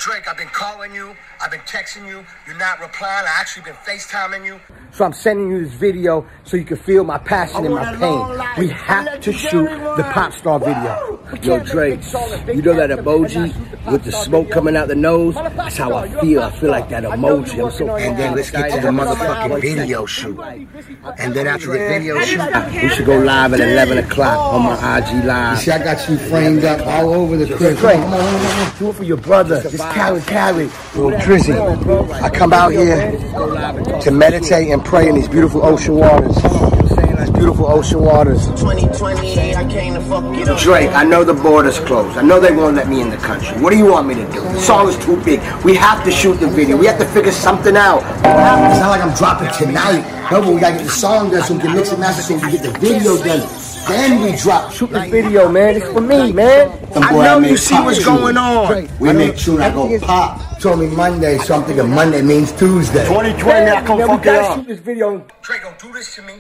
Drake, I've been calling you, I've been texting you, you're not replying, I actually been FaceTiming you. So I'm sending you this video so you can feel my passion and my pain. We have to shoot the POPSTAR video. Yo, Drake, you know that emoji with the smoke coming out the nose? That's how I feel. I feel like that emoji. I'm so. And then let's get to the motherfucking video shoot. And then after the video shoot, we should go live at 11 o'clock on my IG Live. You see, I got you framed up all over the crib. Drake, do it for your brother. Just Khaled. Yo, Drizzy, I come out here to meditate and pray in these beautiful ocean waters. These beautiful ocean waters. 2020, I came to fuck it up. Drake, I know the border's closed. I know they won't let me in the country. What do you want me to do? The song is too big. We have to shoot the video. We have to figure something out. It's not like I'm dropping tonight. No, but we gotta get the song done so we can mix and master so we can get the video done. Then we drop. Shoot this video, man. It's for me, man. I know you see what's going on. We make sure I go pop. Told me Monday, so I'm thinking Monday means Tuesday. 2020, I come fuck it up. Shoot this video. Drake, don't do this to me.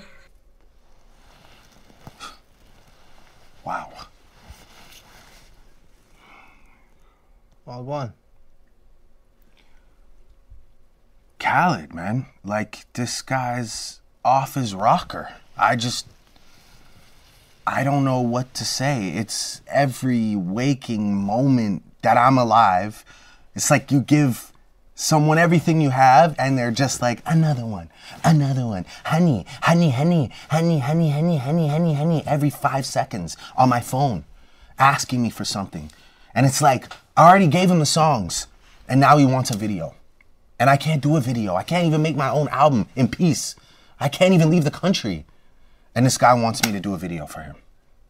Wow. Wild one. Khaled, man. Like, this guy's off his rocker. I don't know what to say. It's every waking moment that I'm alive. It's like you give someone everything you have and they're just like, another one, honey, every 5 seconds on my phone, asking me for something. And it's like, I already gave him the songs and now he wants a video. And I can't do a video. I can't even make my own album in peace. I can't even leave the country. And this guy wants me to do a video for him.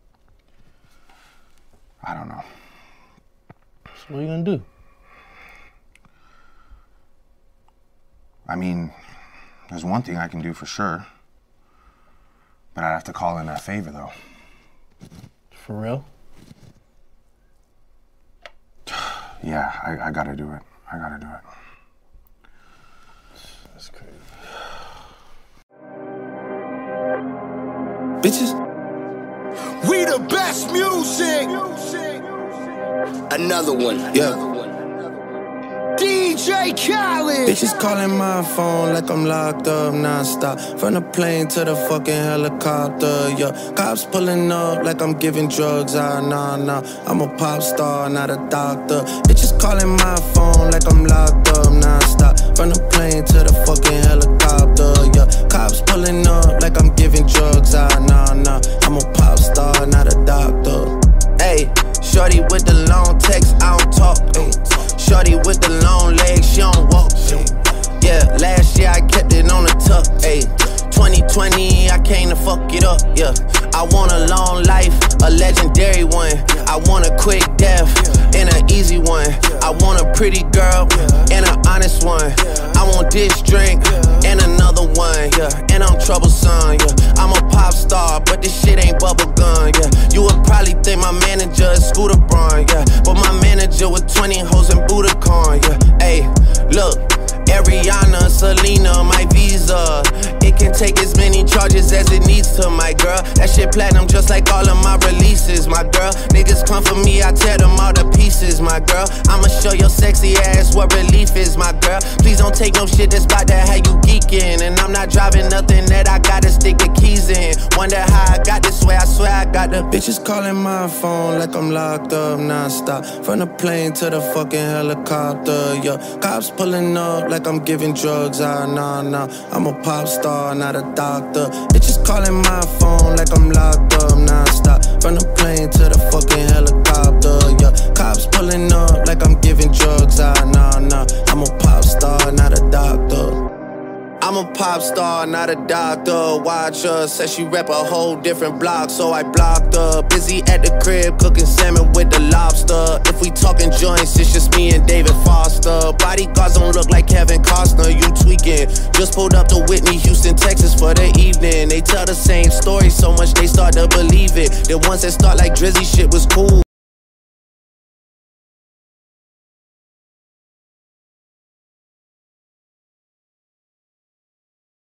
I don't know. So what are you gonna do? I mean, there's one thing I can do for sure. But I'd have to call in that favor, though. For real? Yeah, I gotta do it. I gotta do it. That's crazy. Bitches. We the best music. Another one. Yeah. DJ Khaled. Bitches calling my phone like I'm locked up nonstop. From the plane to the fucking helicopter, yeah. Cops pulling up like I'm giving drugs, nah. I'm a pop star, not a doctor. Bitches calling my phone like I'm locked up nonstop. From the plane to the fucking helicopter, yeah. Cops pulling up like I'm giving drugs, nah. I'm a pop star, not a doctor. Ayy, shorty with the long text, I don't talk, ayy. Shorty with the long legs, she don't walk. Yeah, last year I kept it on the tuck. Ayy, 2020, I came to fuck it up. Yeah, I want a long life, a legendary one. I want a quick death and an easy one. I want a pretty girl and an honest one. I want this drink and another one. Yeah, and I'm troublesome. Yeah, I'm a pop star, but this shit ain't bubblegum. Yeah, you would probably think my manager is Scooter Braun. Yeah, but my manager with 20 hoes and Budokan. Yeah, ayy, look. Ariana, Selena, my visa. It can take as many charges as it needs to, my girl. That shit platinum just like all of my releases, my girl. Niggas come for me, I tear them all to pieces, my girl. I'ma show your sexy ass what relief is, my girl. Please don't take no shit that's about that how you geeking. And I'm not driving nothing that I gotta stick the keys in. Wonder how I got this way, I swear I got the bitches calling my phone like I'm locked up nonstop. From the plane to the fucking helicopter, yeah. Cops pulling up like I'm giving drugs, nah. I'm a pop star, not a doctor. Bitches calling my phone like I'm locked up nonstop. From the plane to the fucking helicopter, yeah. Cops pulling up like I'm giving drugs, nah. I'm a pop star, not a doctor. I'm a pop star, not a doctor. Watch her, said she rep a whole different block, so I blocked her. Busy at the crib, cooking salmon with the lobster. If we talking joints, it's just me and David Foster. Bodyguards don't look like Kevin Costner, you tweaking. Just pulled up to Whitney, Houston, Texas for the evening. They tell the same story so much they start to believe it. The ones that start like Drizzy shit was cool,